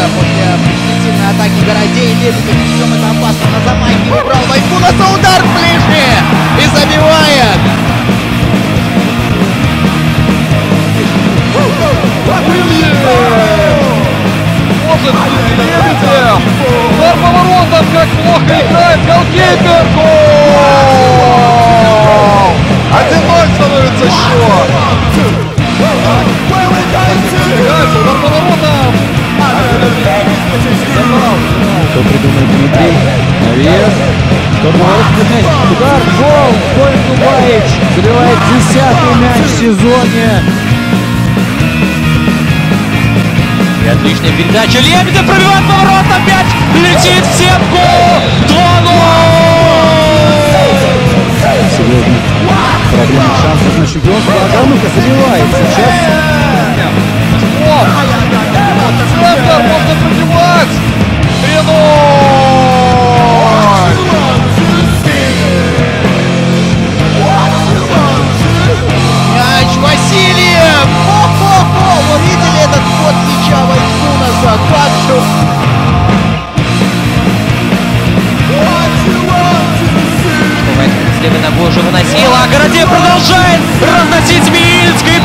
после пресветительной атаки Городей. Лебедев, причем это опасно, на замахе убрал Вайкунаса, удар в ближний и забивает. Может Лебедев. Удар поворотом, как плохо играет голкипер. Гол! 1-0 становится счет. Удар поворотом. Что придумает Дмитрий? Навес. Удар, гол. Коэн Дубаевич забивает 10-й мяч в сезоне. И отличная передача. Лебедев пробивает поворотом. Мяч летит в сетку. 2-0. Сегодня проблема шансов на чемпионство. Агану-ка забивает сейчас. Центр можно пробивать. 3-0. Мяч Васильев! Хо-хо-хо! Вы видели этот ход мяча Вайкунаса? Как же... Следуя ногой уже выносила, а Городей продолжает разносить Змеильский.